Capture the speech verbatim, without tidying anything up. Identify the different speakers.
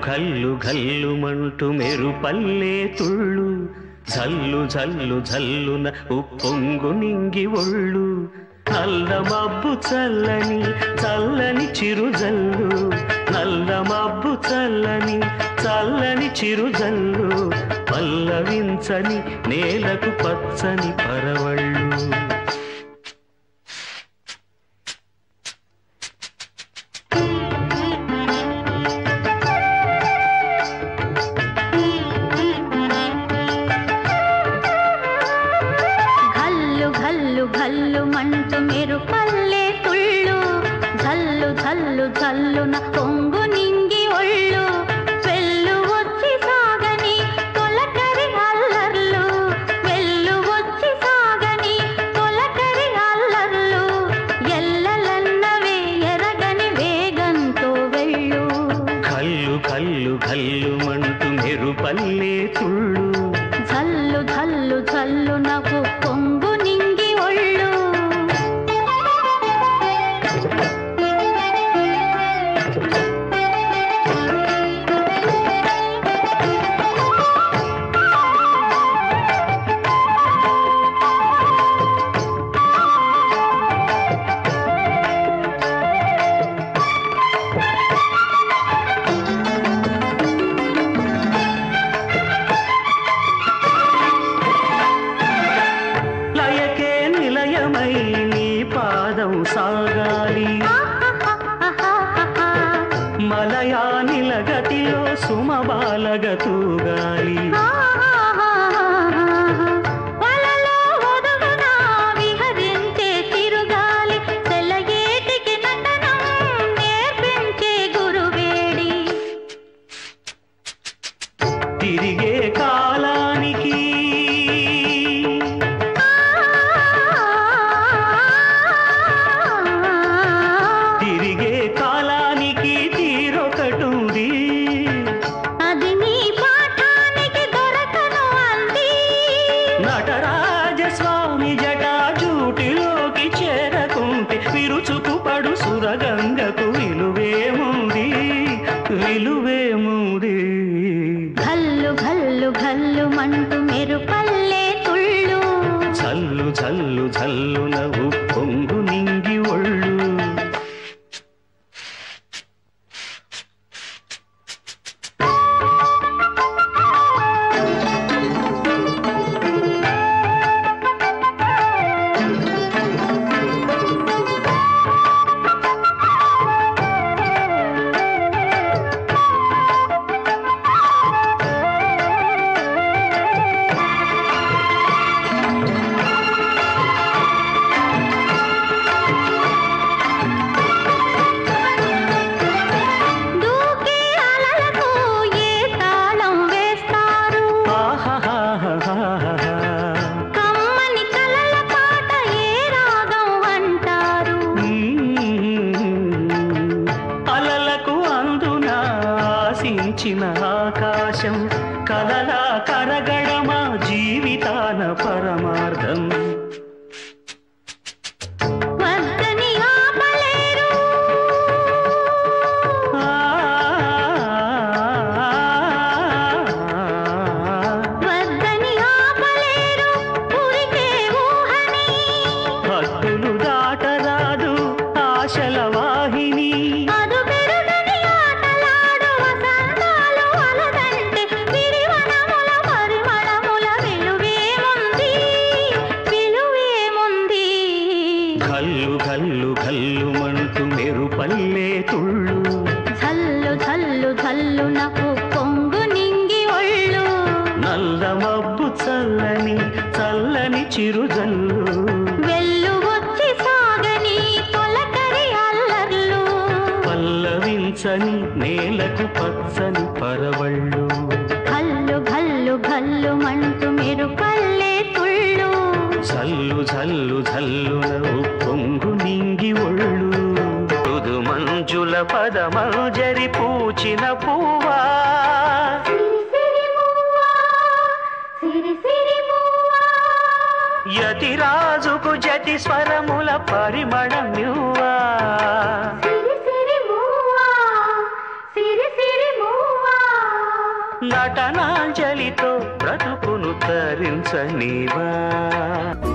Speaker 1: ఘల్లు ఘల్లుమంటూ మెరుపల్లే తుళ్ళు జల్లు జల్లు జల్లున ఉప్పొంగు నింగి ఒళ్ళు నల్ల మబ్బు చల్లని చల్లని చిరుజల్లు నల్ల మబ్బు చల్లని చల్లని చిరుజల్లు పల్లవించని నేలకు పచ్చని పరవళ్ళు
Speaker 2: ఘల్లు మంటూ మెరుపల్లే తుళ్ళు జల్లు జల్లు జల్లున పొంగు నింగి ఒళ్ళు వెళ్ళు వచ్చి సాగని తొలకరి అల్లర్లు వెళ్ళు వచ్చి సాగని తొలకరి అల్లర్లు ఎల్లలన్నవే ఎరగని వేగంతో వెళ్ళు
Speaker 1: కల్లు కల్లు కల్లుమంటూ మెరుపల్లే తుళ్ళు
Speaker 2: జల్లు జల్లు జల్లున పొంగు సాగాలి మలయానిల గతిలో సుమబాలగ తూగాలి వలలో ఒదుగున విహరించే తిరుగాలి తెల్లగేటికి నటనం నేర్పించే గురువేడి
Speaker 1: తిరిగే కాలానికి నటరాజస్వామి జటా జూటిలోకి చేరకుంటే విరుచుకు పడు సురగంగకు విలువేముంది విలువేముంది
Speaker 2: ఘల్లు ఘల్లు ఘల్లు మంటూ మెరుపల్లే తుళ్ళు
Speaker 1: జల్లు జల్లు జల్లున ఉప్పొంగు నింగి ఒళ్ళు
Speaker 2: కమ్మని కలల పాట ఏ రాగం అంటారు
Speaker 1: అలలకు అందున ఆశించిన ఆకాశం కలలా కరగడమా జీవితాన పరమార్థం
Speaker 2: వద్దని ఆపలేరు వద్దని ఆపలేరు ఊరికే ఊహని
Speaker 1: హద్దులు దాటరాదు ఆశల వాహిని
Speaker 2: అదు పెరుగని ఆటలాడు వసంతాలు అలదంటే విరివనముల పరిమళముల విలువేముంది విలువేముంది
Speaker 1: ఘల్లు ఘల్లు ఘల్లుమంటూ మెరుపల్లే తుళ్ళు
Speaker 2: జల్లు జల్లు జల్లున పొంగు నింగి ఒళ్ళు
Speaker 1: నల్ల మబ్బు చల్లని చల్లని చిరుజల్లు
Speaker 2: వెళ్ళు వచ్చి సాగని తొలకరి అల్లర్లు
Speaker 1: పల్లవించని నేలకు పచ్చని పరవళ్ళు
Speaker 2: ఘల్లు ఘల్లు ఘల్లు మంటూ మెరుపల్లే తుళ్ళు
Speaker 1: జల్లు జల్లు జల్లున ఉప్పొంగు నింగి ఒళ్ళు తుదు మంజుల పదమంజరి పూచిన పువ్వా యతిరాజుకు జతి స్వరముల పరిమళమ్యువా
Speaker 2: సిరి సిరి మూవా సిరి సిరి మూవా
Speaker 1: నటనాంజలితో బ్రతుకును తరించనివా.